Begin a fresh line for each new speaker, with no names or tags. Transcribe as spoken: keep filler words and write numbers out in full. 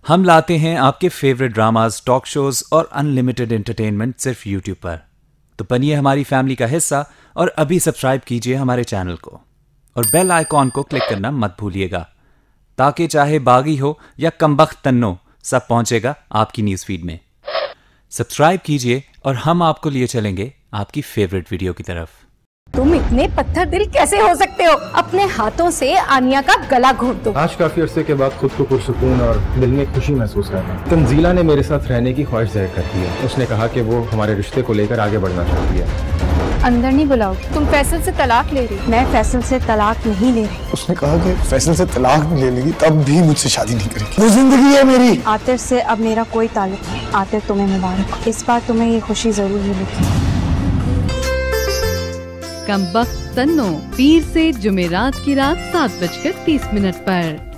हम लाते हैं आपके फेवरेट ड्रामाज, टॉक शोज और अनलिमिटेड एंटरटेनमेंट सिर्फ यूट्यूब पर। तो बनिए हमारी फैमिली का हिस्सा और अभी सब्सक्राइब कीजिए हमारे चैनल को और बेल आइकॉन को क्लिक करना मत भूलिएगा, ताकि चाहे बागी हो या कमबख्त तन्नो, सब पहुंचेगा आपकी न्यूज़ फीड में। सब्सक्राइब कीजिए और हम आपको लिए चलेंगे आपकी फेवरेट वीडियो की तरफ।
तुम इतने पत्थर दिल कैसे हो सकते हो? अपने हाथों से आनिया का गला घोट दो।
आज काफी अरसे के बाद खुद को पुरसुकून और दिल में खुशी महसूस कर रहा हूं। तंजीला ने मेरे साथ रहने की ख्वाहिश जाहिर कर दी है। उसने कहा कि वो हमारे रिश्ते को लेकर आगे बढ़ना चाहती है।
अंदर नहीं बुलाओ। तुम फैसल से तलाक ले रही? मैं फैसल से तलाक नहीं ले रही।
उसने कहा कि फैसल से तलाक ले लेगी तब भी मुझसे शादी नहीं करेगी। वो जिंदगी है मेरी।
आतिर से अब मेरा कोई ताल्लुक नहीं। आतिर तुम्हें मुबारक, इस बार तुम्हें ये खुशी जरूर मिलेगी।
कमबख्त तन्नो, पीर से जुमेरात की रात सात बजकर तीस मिनट पर।